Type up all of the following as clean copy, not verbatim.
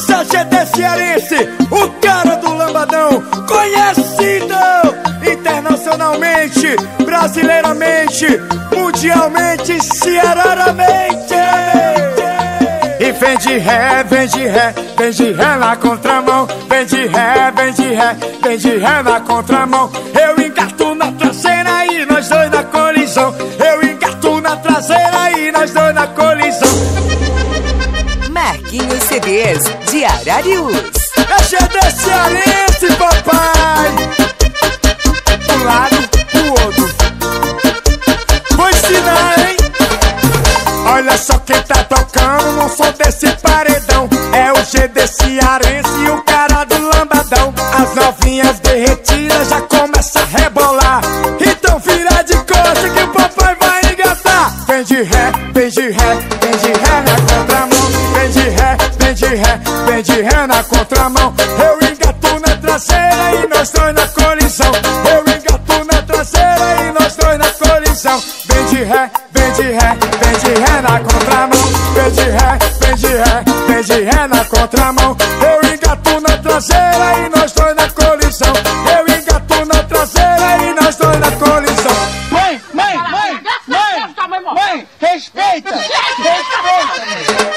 Isso é GD cearense, o cara do lambadão, conhecido internacionalmente, brasileiramente, mundialmente, ceararamente. E vem de ré, vem de ré, vem de ré na contramão. Vem de ré, vem de ré, vem de ré na contramão. Eu engato na traseira e nós dois na colisão. Eu engato na traseira e nós dois na colisão. Marquinhos CDs de Ararius. É GD cearense, papai. Um lado, o outro. Vou ensinar, hein? Olha só quem tá tocando no som desse paredão. É o GD cearense, o cara do lambadão. As novinhas derretidas já começam a rebolar. Então vira de costa que o papai vai engatar. Vem de ré, vem de ré, vem de ré na contramão. Vem de ré, vem de ré, vem de ré na contramão. Eu engato na traseira e nós dois na colisão. Eu engato na traseira e nós dois na colisão. Vem de ré, vem de ré, vem de ré na contramão. Vem de ré, vem de ré, vem de ré na contramão. Eu engato na traseira e nós dois na colisão. Eu engato na traseira e nós dois na colisão. Mãe, mãe, mãe, mãe, mãe, respeita, respeita.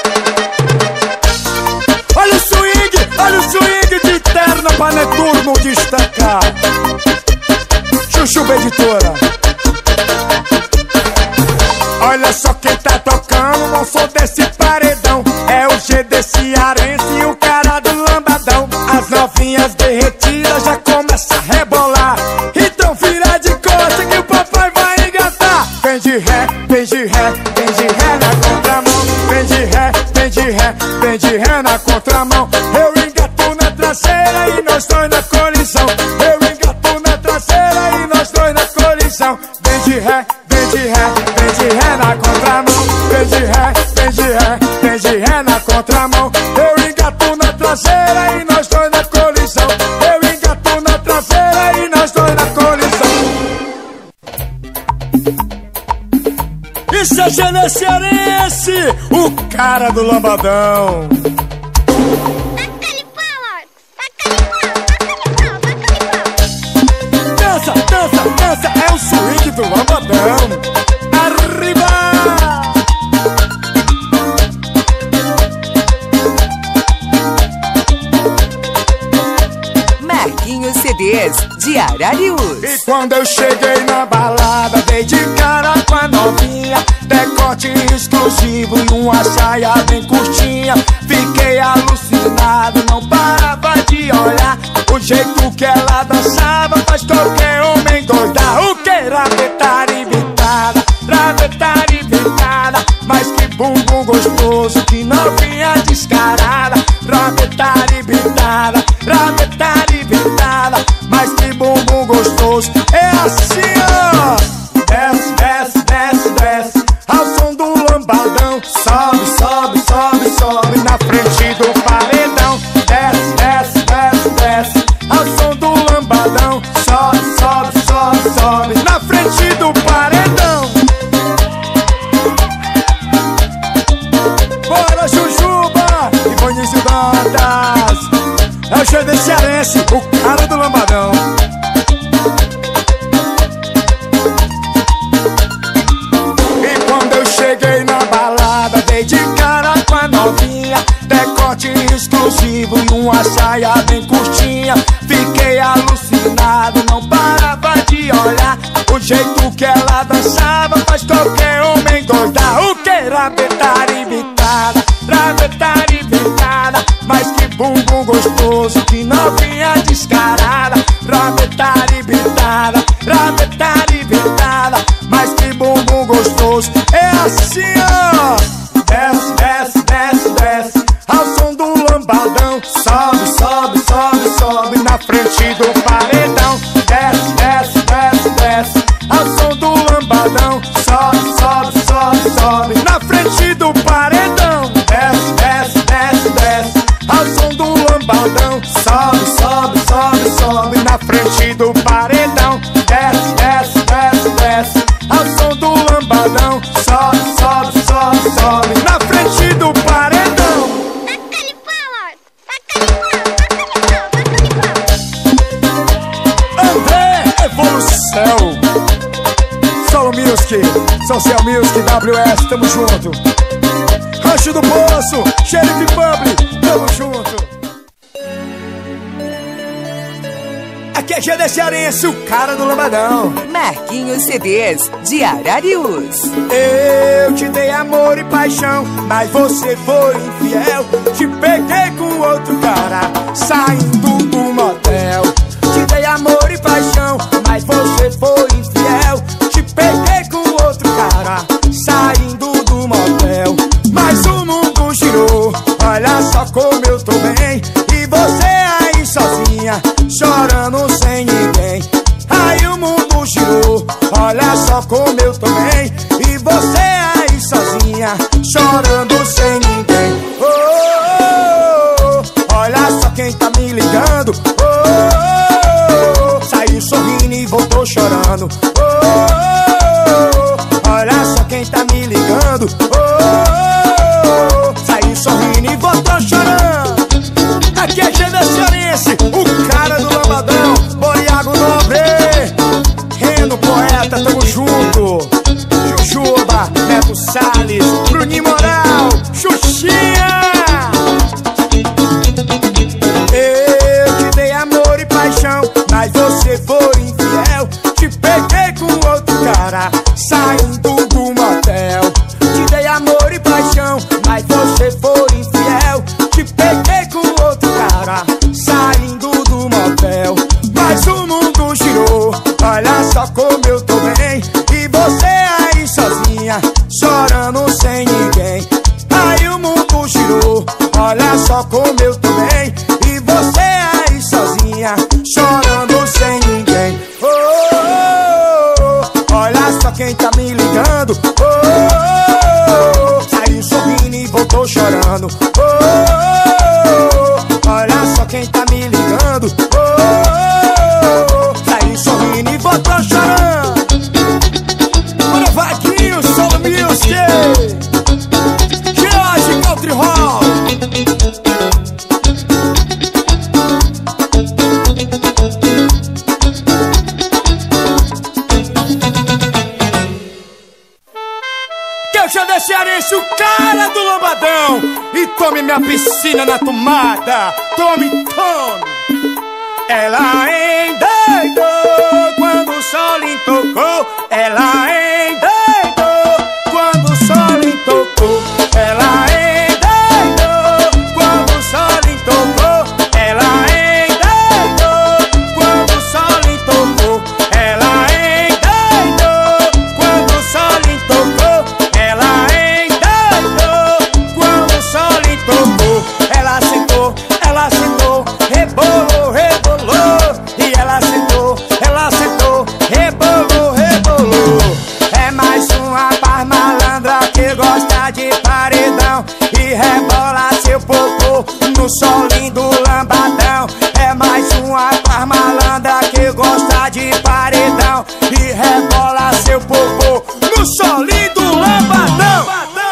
Olha o swing de terno pra Neturno destacar. Chuchu Editora. Olha só quem tá tocando no som desse paredão. É o GD cearense, o cara do lambadão. As novinhas derretidas já começam a rebolar. Então vira de costa que o papai vai engatar. Vem de ré, vem de ré, vem de ré na contramão. Vem de ré, vem de ré, vem de ré na contramão. Eu engato na traseira e nós dois na colisão. Eu engato na traseira e nós dois na colisão. Vem de ré, vem de ré, vem de ré na contramão. Vem de ré, vem de ré, vem de ré na contramão. Eu engato na traseira e nós dois na colisão. Eu engato na traseira e nós dois na colisão. Isso é GD cearense, o cara do lambadão. Dança, dança, dança, é o swing do lambadão. Arriba! Marquinhos CDs de Ararius. E quando eu cheguei na balada, dei de cara com a novinha. Decote exclusivo e uma saia bem curtinha. Fiquei alucinado, não parava de olhar. O jeito que ela dançava faz qualquer homem endoidar. O que? Rabetar e bitada, rabetar e bitada. Mas que bumbum gostoso, que novinha descarada. Rabetar e bitada, rabetar e bitada. Mas que bumbum gostoso, é assim ó. Desce, desce, desce, desce ao som do lambadão. Sobe, sobe, sobe, sobe na frente do paredão. Desce, desce, desce, desce ao som do lambadão. Sobe, sobe, sobe, sobe na frente do paredão. Bora, Jujuba e Vinícius Dantas. É o GD cearense, o cara do lambadão. E quando eu cheguei na balada, dei de cara com a novinha. Decote exclusivo e uma saia bem curtinha. Fiquei alucinado, não parava de olhar. O jeito que ela dançava faz qualquer homem endoidar. O que? Rabetar e bitada, rabetar e bitada. Mas que bumbum gostoso, que novinha descarada. Rabetar e bitada, rabetar e bitada. Mas que bumbum gostoso, é assim ó. Desce, desce, desce, desce ao som do lambadão. Sobe, sobe, sobe, sobe na frente do paredão. Desce, desce, desce, desce ao som do lambadão. Sobe, sobe, sobe, sobe na frente do paredão. Desce, desce, desce, desce ao som do lambadão. Sobe, sobe, sobe, sobe na frente do paredão. Social Music, WS, tamo junto. Rancho do Poço, Xerife Publi, tamo junto. Aqui é GD Cearense, o cara do lambadão. Marquinhos CDs de Ararius. Eu te dei amor e paixão, mas você foi infiel. Te peguei com outro cara, saindo do motel. Te dei amor e paixão, mas você foi infiel. Te peguei com outro cara, saindo do motel. Mas o mundo girou, olha só como eu tô bem. E você aí sozinha, chorando sem ninguém. Aí o mundo girou, olha só como eu tô bem. E você aí sozinha, chorando sem ninguém. Oh, oh, oh, olha só quem tá me ligando. Oh, oh, oh, saiu sorrindo e voltou chorando. Oh, oh, oh, olha só quem tá me ligando. Oh, oh, oh, saiu sorrindo e voltou chorando. Aqui é GD Cearense, o cara do lambadão. Boriago Nobre, Reno Poeta, tamo junto. Jujuba, Neto Salles, Bruninho Moral, Xuxinha. Eu te dei amor e paixão, mas você foi infiel. Te peguei com outro cara, saindo do motel. Te dei amor e paixão, mas você foi infiel. Te peguei com outro cara, saindo do motel. Mas o mundo girou, olha só como eu tô bem. E você aí sozinha, chorando sem ninguém. Aí o mundo girou, olha só como eu tô bem. E você aí sozinha, chorando sem ninguém. Oh, oh, oh, olha só quem tá me ligando. Oh, oh, oh, saiu sorrindo e voltou chorando. Oh, oh, oh, olha só quem tá me ligando. Oh, oh, oh, saiu sorrindo e voltou chorando. Bora Vaguinho, Solo Music, George Country Hall. Que eu já deixei Cearense, o cara do lambadão. E tome minha piscina na tomada. Tome, tome. Ela endoidou quando o sol lhe tocou. Ela endoidou quando o sol lhe tocou. Ela endoidou quando o sol lhe tocou. Ela endoidou quando o sol lhe tocou. Ela endoidou quando o sol lhe tocou. Ela endoidou quando o sol lhe tocou. Ela sentou, rebolou, rebolou. E ela sentou, rebolou, rebolou. É mais uma par malandra que gosta de paredão e rebola seu popô no solinho do lambadão. É mais uma par malandra que gosta de paredão e rebola seu popô no solinho do lambadão.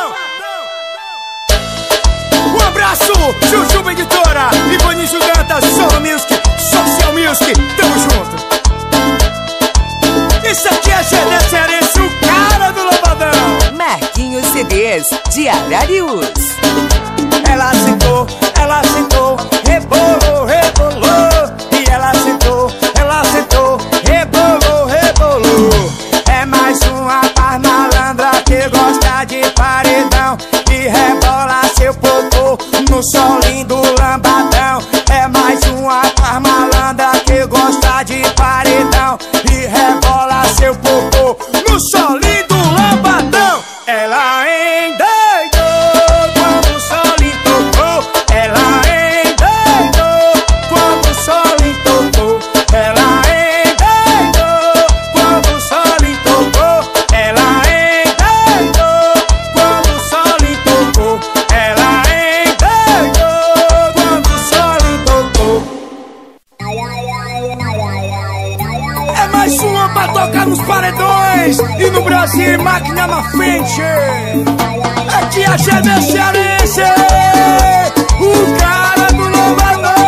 Um abraço, Jujuba Editora, Ivanício Dantas, Solo Music, Social Music, tamo junto. Isso aqui é GD Cearense, o cara do lambadão. Marquinhos CDs de Ararius. Ela sentou, rebolou, rebolou. E ela sentou, rebolou, rebolou. É mais uma par malandra que gosta de paredão e rebola seu popô no solinho do lambadão. É mais uma par malandra que gosta de paredão e rebola seu popô no solinho do lambadão. Ela endoidou quando o sol lhe tocou. Ela endoidou quando o sol lhe tocou. Ela endoidou quando o sol lhe tocou. Ela endoidou quando o sol lhe tocou. Ela endoidou quando o sol lhe tocou. É mais uma pra tocar nos paredões e no Brasil máquina na frente. Aqui é GD Cearense, o cara do lambadão.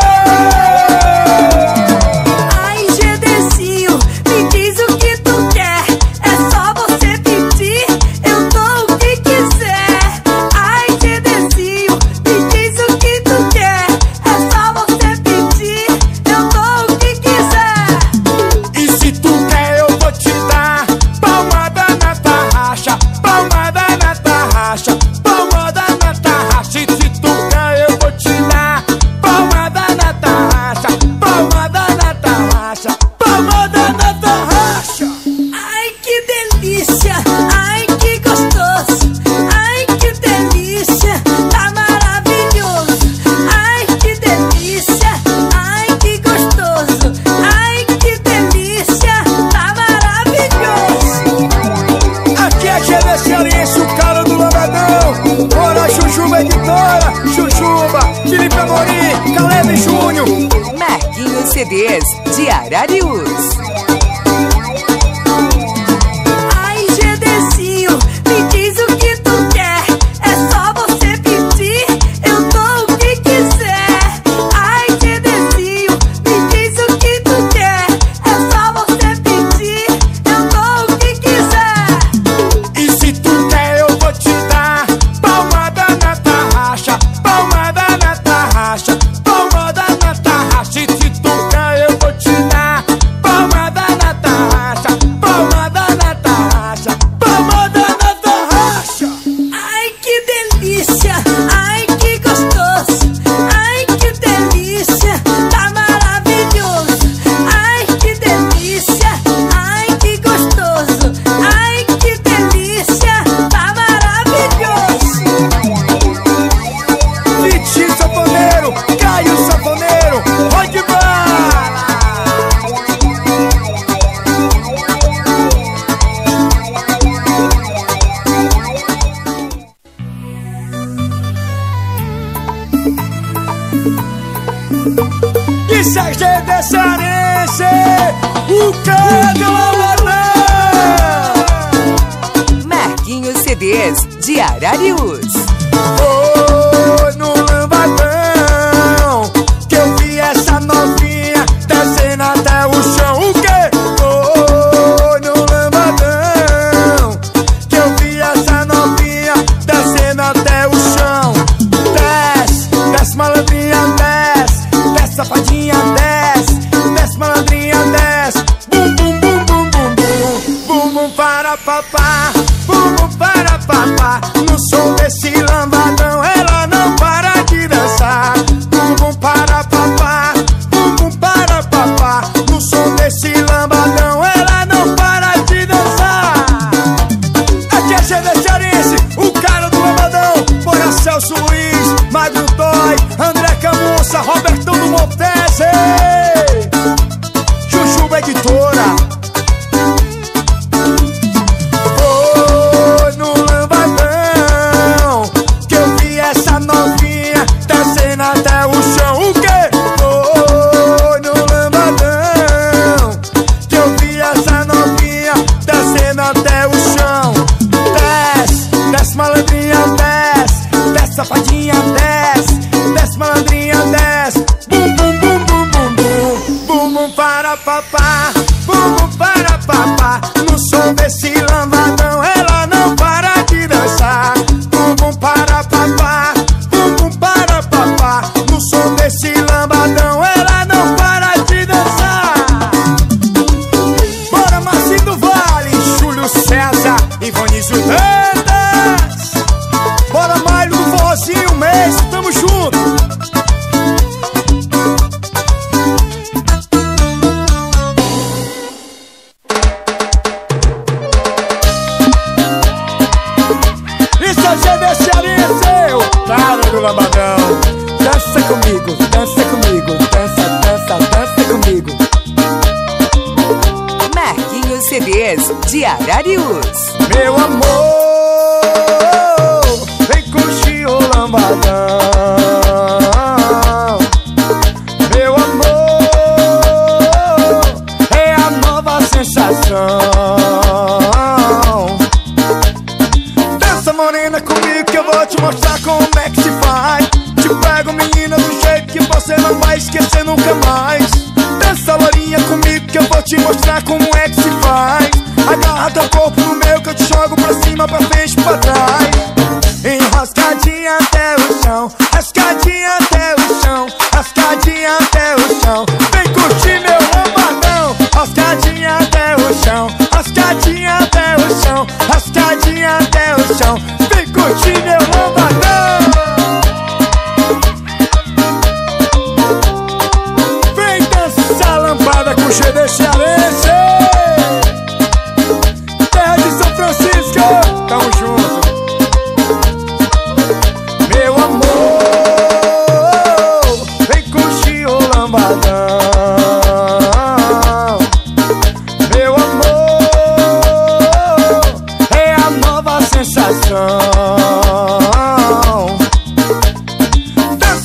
Ai, GDzinho, me diz o que tu quer. É só você pedir Editora, Jujuba, Felipe Amorim, Caleb Júnior. Marquinhos CDs de Ararius. Ai, GDzinho, me diz o que tu quer. É só você pedir, eu dou o que quiser. Ai, GDzinho, me diz o que tu quer. É só você pedir, eu dou o que quiser. E se tu quer eu vou te dar palmada na tarraxa, palmada na tarraxa, palmada na tarraxa. E se tu quer eu vou te dar palmada na tarraxa, palmada na tarraxa, palmada na tarraxa. Ai, que delícia, ai, que gostoso. Ai, que delícia, tá maravilhoso. Ai, que delícia, ai, que gostoso. Ai, que delícia, tá maravilhoso. Vitinho Sanfoneiro, Caio Sanfoneiro, pode bala. E Sérgio de Cearense, o Cado Amarão. Marquinhos CDs de Ararius. Foi no lambadão que eu vi essa novinha descendo até o chão. O quê? Foi no lambadão que eu vi essa novinha descendo até o chão. Desce, desce malandrinha, desce, desce safadinha, desce, desce malandrinha, desce. Bum, bum, bum, bum, bum, bum, bum, bum para papá, bum, bum para papá. No som desse lambadão ela não para de dançar. Bum, bum para papá, bum, bum para papá. No som desse lambadão ela não para de dançar. Aqui é GD Cearense, o cara do lambadão. Bora Celso Luiz, Magro Dói, André Camussa, Robertão do Montese, Jujuba Editora. Foi no lambadão que eu vi essa novinha descendo até o chão. O quê? Foi no lambadão que eu vi essa novinha descendo até o chão. Desce, desce malandrinha, desce, desce safadinha, desce, desce malandrinha, desce. Bum, bum, bum, bum, bum, bum, bum, bum para papá, bum, bum para papá. No som desse lambadão ela não para de dançar. Bum, bum para papá, bum, bum para papá. No som desse lambadão ela não para de dançar. Bora Marcinho do Vale, Júlio César, Ivanísio Dantas. Bora Maio do Forrozinho, mês, tamo junto. Isso é GD Cearense, o cara do lambadão. Dança comigo, dança comigo, dança, dança, dança comigo. Marquinhos CDs de Ararius. Meu amor, vem curtir o lambadão. Meu amor, é a nova sensação. Dança morena comigo que eu vou te mostrar como é que se faz. Te pego menina do jeito que você não vai esquecer nunca mais. Dança lourinha comigo que eu vou te mostrar como é que se faz. Agarra teu corpo no meu que eu te jogo pra cima, pra frente, pra trás. Enroscadinha até o chão, rascadinha até o chão, rascadinha até o chão. Vem curtir meu lambadão. Rascadinha até o chão, rascadinha até o chão, rascadinha até o chão. Vem curtir meu lambadão. Vem dançar lambada com GD Cearense, terra de São Francisco, tamo junto. Meu amor, vem curtir o lambadão. Meu amor, é a nova sensação.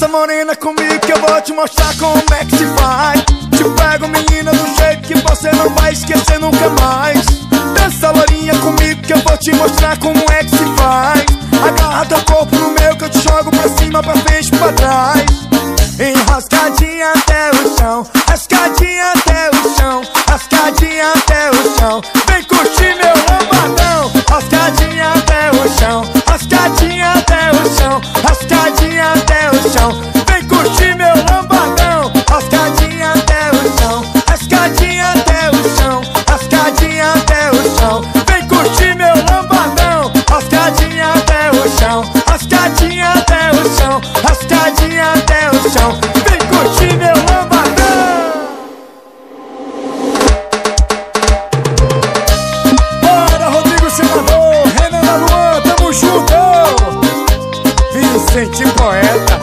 morena comigo que eu vou te mostrar como é que se faz. Te pego, menina, do jeito que você não vai esquecer nunca mais. Dança, lourinha, comigo que eu vou te mostrar como é que se faz. Agarra teu corpo no meu que eu te jogo pra cima, pra frente, pra trás. Enroscadinha até o chão, rascadinha até o chão, rascadinha até o chão. Vem curtir meu lambadão. Rascadinha até o chão, rascadinha até o chão, rascadinha até o chão. Vem curtir meu lambadão. Rascadinha até o chão, rascadinha até o chão, rascadinha até o chão. Vem curtir meu lambadão. Rascadinha até o chão, rascadinha até o chão, rascadinha até o chão. Vem curtir meu lambadão. Bora, Rodrigo Senador, Renan da Luan, tamo junto. Vicente Poeta.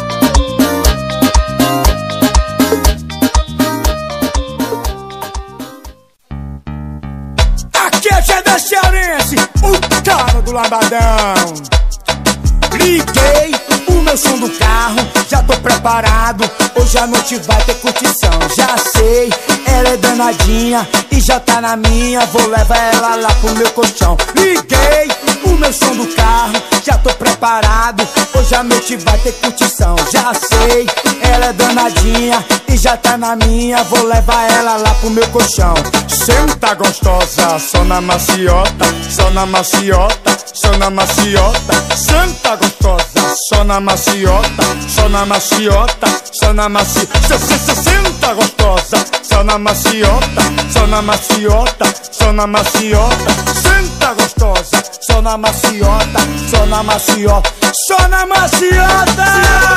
Aqui é Gedé Cearense, o cara do lambadão. Liguei o meu som do carro, já tô preparado. Hoje a noite vai ter curtição. Já sei, ela é danadinha e já tá na minha. Vou levar ela lá pro meu colchão. Liguei o meu som do carro, já tô preparado. Hoje a noite vai ter curtição. Já sei, ela é danadinha e já tá na minha. Vou levar ela lá pro meu colchão. Senta gostosa, só na maciota, só na maciota, só na maciota. Senta gostosa, só na maciota, só na maciota, só na maciota. Senta gostosa, só na maciota, só na maciota, só na maciota. Senta gostosa, só na maciota, só na maciota, só na maciota.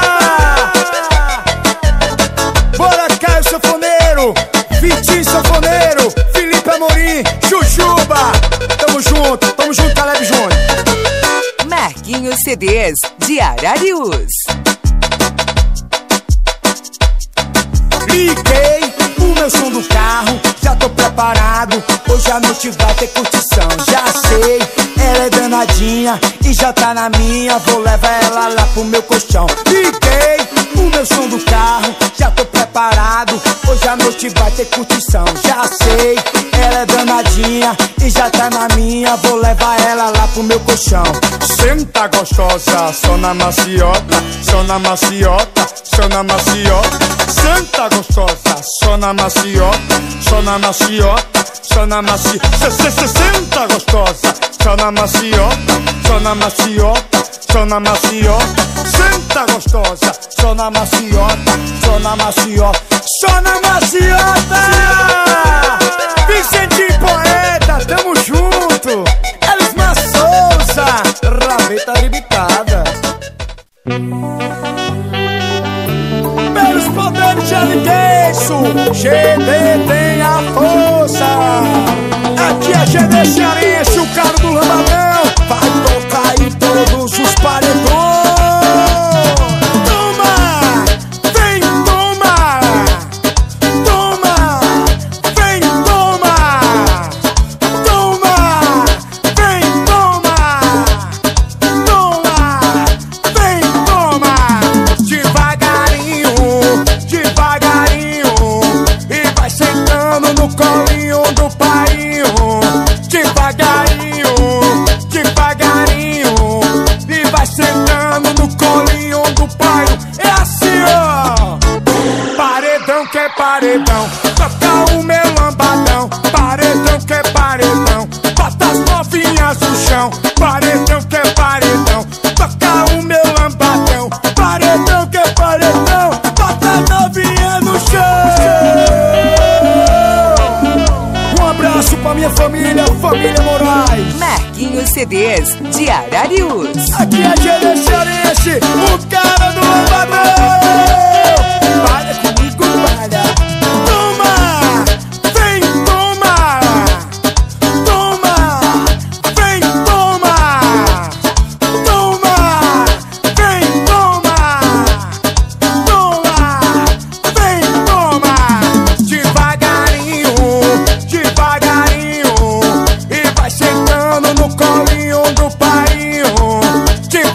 Bora, Caio Sanfoneiro, Vitinho Sanfoneiro, Felipe Amorim, Jujuba. Tamo junto, Caleb Júnior. Marquinhos CDs de Ararius. Liguei o meu som do carro, já tô preparado. Hoje a noite vai ter curtição. Já sei, ela é danadinha e já tá na minha. Vou levar ela lá pro meu colchão. Liguei o meu som do carro, já tô preparado. Hoje a noite vai ter curtição. Já sei, ela é danadinha e já tá na minha. Vou levar ela lá pro meu colchão. Senta gostosa, só na maciota, só na maciota, só na maciota. Senta gostosa, só na maciota, só na maciota, só na maciota. Senta gostosa, só na maciota, só na maciota, só na maciota. Senta gostosa, só na maciota, só na maciota, só na maciota. Vicente Poeta, tamo junto. Elisma Souza, Rabeta Arrebitada. Pelos poderes de Aligueiço, GD tem a força. Aqui é GD Cearense, o cara do lambadão. Vai tocar em todos os paredões. Toma, vem, toma. Toma, vem, toma. Toma, vem, toma. Toma, vem, toma. Devagarinho, devagarinho. E vai sentando no colinho do painho. Devagarinho, devagarinho. E vai sentando no colinho do painho. É assim, ó. Paredão que é paredão, toca o meu lambadão. Paredão que é paredão, bota as novinhas no chão. Paredão que é paredão, toca o meu lambadão. Paredão que é paredão, bota as novinhas no chão. Um abraço pra minha família, família Moraes. Marquinhos CDs de Ararius. Aqui é GD Cearense, o cara do lambadão. Para comigo, para. Toma, vem, toma. Toma, vem, toma. Toma, vem, toma. Toma, vem, toma. Devagarinho, devagarinho. E vai sentando no colinho do painho.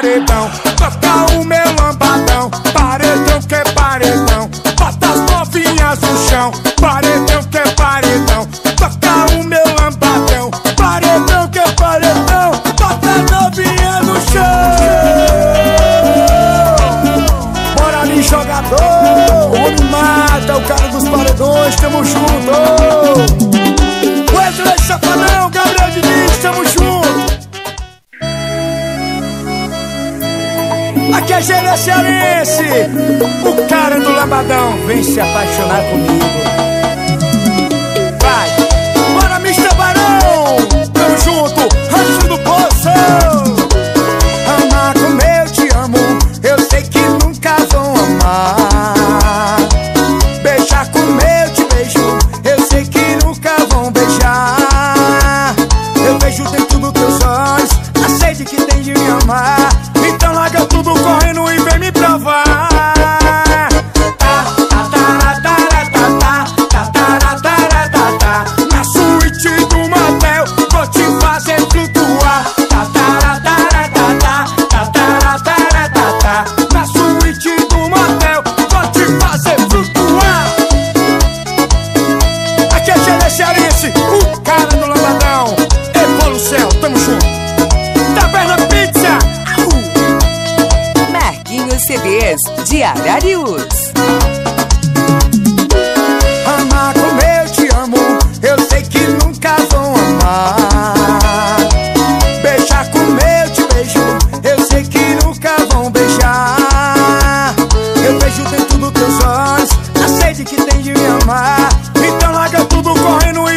paredão, toca o meu lambadão. Paredão que é paredão, bota as novinhas no chão. Paredão que é paredão, toca o meu lambadão. Paredão que é paredão, bota as novinhas no chão. Bora ali, jogador, o homem mata, o cara dos paredões, tamo junto. Wesley Safadão, Gabriel Diniz, tamo junto. Aqui é Gênero Cearense, o cara do lambadão, vem se apaixonar comigo. Vai, bora Mr. Barão, tamo junto, Rancho do Poço. Amar como eu te amo, eu sei que nunca vão amar. Beijar como eu te beijo, eu sei que nunca vão beijar. Eu vejo dentro dos teus olhos a sede que tem de me amar. Então larga tudo correndo e vem me provar. Na suíte do motel vou te fazer flutuar. Na suíte do motel vou te fazer flutuar. Aqui é Gênero Cearense, o cara do lambadão. Evolução, tamo junto. Taverna Pizza. Marquinhos CDs de Ararius. Amar como eu te amo, eu sei que nunca vão amar. Beijar como eu te beijo, eu sei que nunca vão beijar. Eu vejo dentro dos teus olhos a sede que tem de me amar. Então larga tudo correndo